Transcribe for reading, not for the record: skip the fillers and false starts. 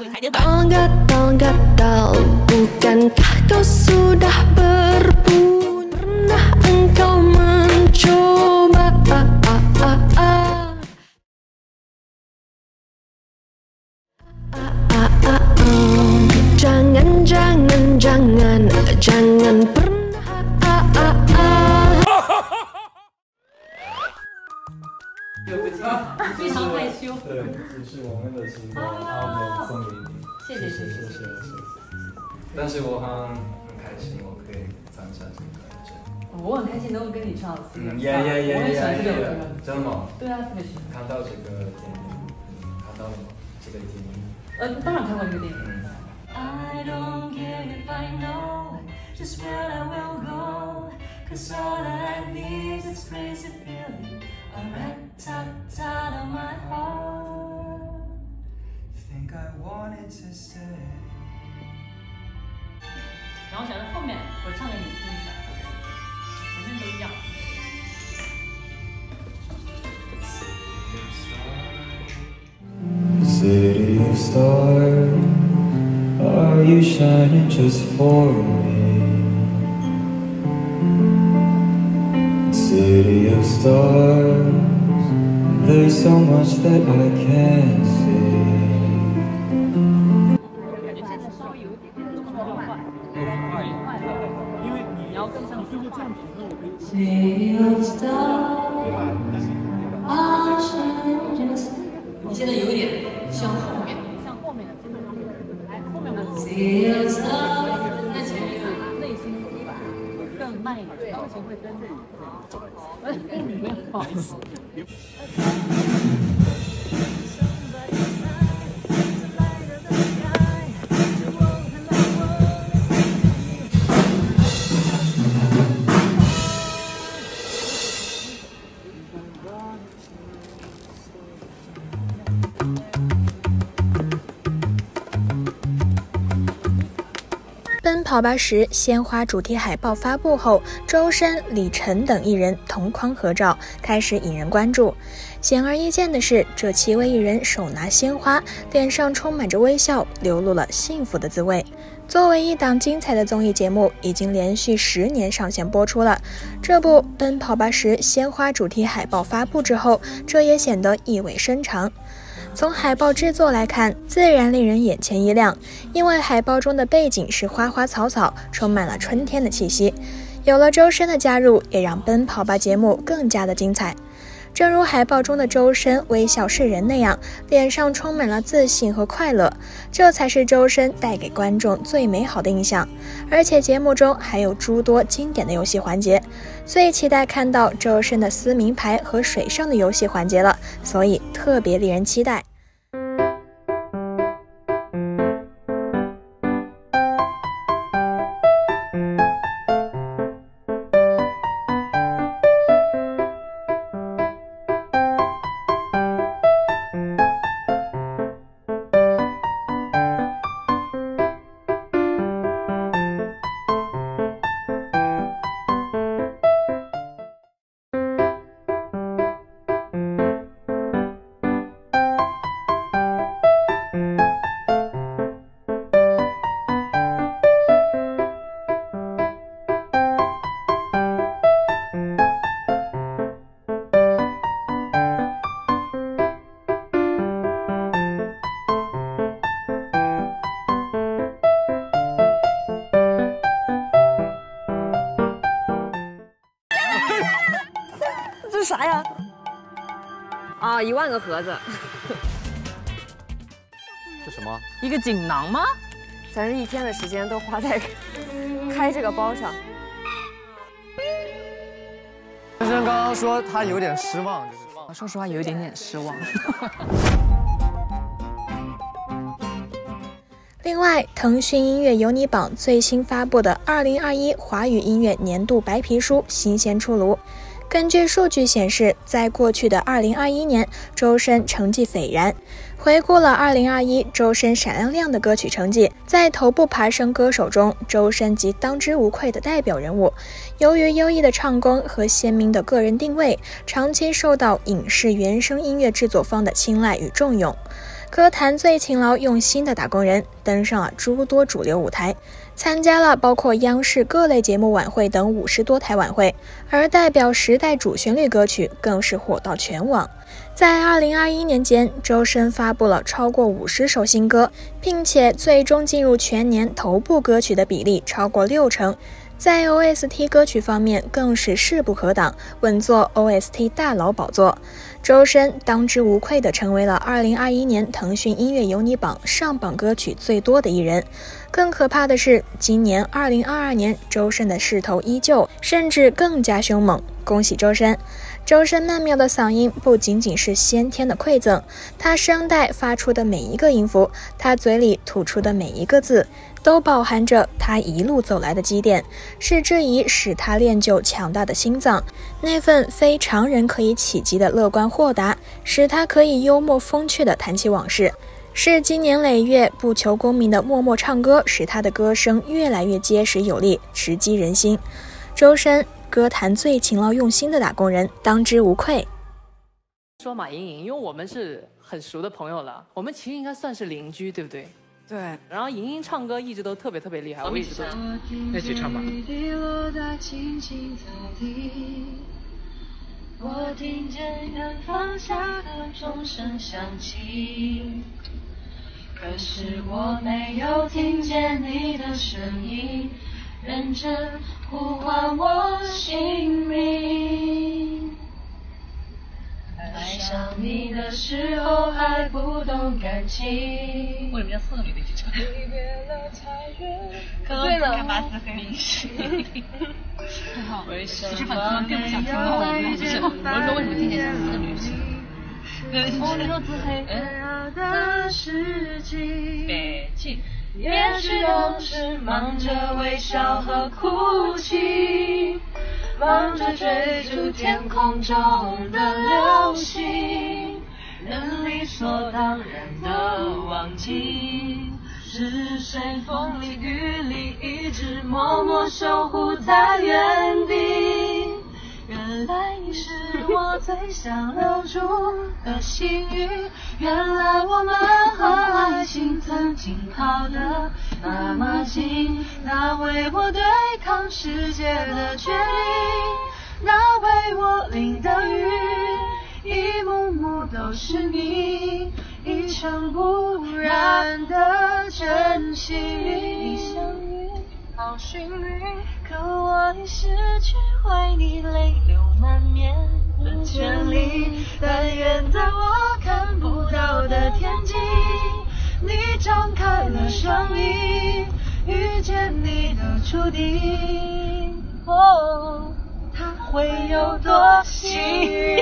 Gatal-gatal, bukankah kau sudah berbunyi? Pernah engkau mencoba? Jangan pernah. 非常害羞。 对，这是我们的新歌，然后送给你。 谢谢。 但是我很开心，我可以参加这个节目。 我很开心能够跟你唱。我很喜欢这首歌。 真的吗？ 对啊，特别喜欢。 看到这个电影，看到这个电影。 当然看过这个电影。 I don't care if I know just where I will go, 'cause all that I need is this crazy feeling, a rat-tat-tat on my heart. Think I wanted to stay. 然后想在后面我唱给你听一下，前面都一样。 City of stars, are you shining just for me? City of stars, there's so much that I can't see. 感觉现在稍微有一点点动作快，因为你要跟上最后这样平衡，我可以。 City of stars, I'll shine just. 你现在有点向后面，向后面的这个，来后面我。 City of stars. 但前面是内心更慢一点，表情会更没有，不好意思。 奔跑吧10鲜花主题海报发布后，周深、李晨等艺人同框合照，开始引人关注。显而易见的是，这7位艺人手拿鲜花，脸上充满着微笑，流露了幸福的滋味。作为一档精彩的综艺节目，已经连续10年上线播出了。这部《奔跑吧10鲜花主题海报发布之后，这也显得意味深长。从海报制作来看，自然令人眼前一亮，因为海报中的背景是花花草草，充满了春天的气息。有了周深的加入，也让奔跑吧节目更加的精彩。正如海报中的周深微笑示人那样，脸上充满了自信和快乐，这才是周深带给观众最美好的印象。而且节目中还有诸多经典的游戏环节，最期待看到周深的撕名牌和水上的游戏环节了，所以特别令人期待。 这是啥呀？啊，10000个盒子。 这什么？ 一个锦囊吗？ 咱这1天的时间都花在开这个包上。 先生刚刚说他有点失望， 说实话有一点点失望。 另外，腾讯音乐有你榜最新发布的2021华语音乐年度白皮书新鲜出炉。根据数据显示，在过去的2021年，周深成绩斐然。回顾了2021周深闪亮亮的歌曲成绩，在头部爬升歌手中，周深即当之无愧的代表人物。由于优异的唱功和鲜明的个人定位，长期受到影视原声音乐制作方的青睐与重用。 歌坛最勤劳用心的打工人，登上了诸多主流舞台，参加了包括央视各类节目晚会等50多台晚会，而代表时代主旋律歌曲更是火到全网。在2021年间，周深发布了超过50首新歌，并且最终进入全年头部歌曲的比例超过60%。在 OST 歌曲方面更是势不可挡，稳坐 OST 大佬宝座。周深当之无愧地成为了2021年腾讯音乐有你榜上榜歌曲最多的艺人。更可怕的是，今年2022年，周深的势头依旧，甚至更加凶猛。恭喜周深！周深曼妙的嗓音不仅仅是先天的馈赠，他声带发出的每一个音符，他嘴里吐出的每一个字，都饱含着他一路走来的积淀，是这一使他练就强大的心脏，那份非常人可以企及的乐观豁达，使他可以幽默风趣地谈起往事，是经年累月不求功名的默默唱歌，使他的歌声越来越结实有力，直击人心。周深，歌坛最勤劳用心的打工人，当之无愧。 说马莹莹，因为我们是很熟的朋友了，我们其实应该算是邻居，对不对？ 对。 然后莹莹唱歌一直都特别厉害，我一直都一起唱吧。 我听见远方下的钟声响起，可是我没有听见你的声音，认真呼唤我姓名。爱上你的时候还不懂感情， 为什么要4个女的一起唱？ 对了，干嘛自黑？ 其实粉丝们并不想听到我们不是，我是说为什么今年是4个女生？ 我说自黑的事情，也许当时忙着微笑和哭泣，忙着追逐天空中的流星，人理所当然的忘记，是谁风里雨里一直默默守护在原地。原来你是我最想留住的幸运，原来我们和爱情曾经靠得那么近，那为我对抗世界的决定，那为我淋的雨，一幕幕都是你，一尘不染的真心。你相遇好幸运，可我已失去为你泪流满面的权利，但愿在我看不到的天际，你张开了双翼，遇见你的注定，哦，他会有多幸运。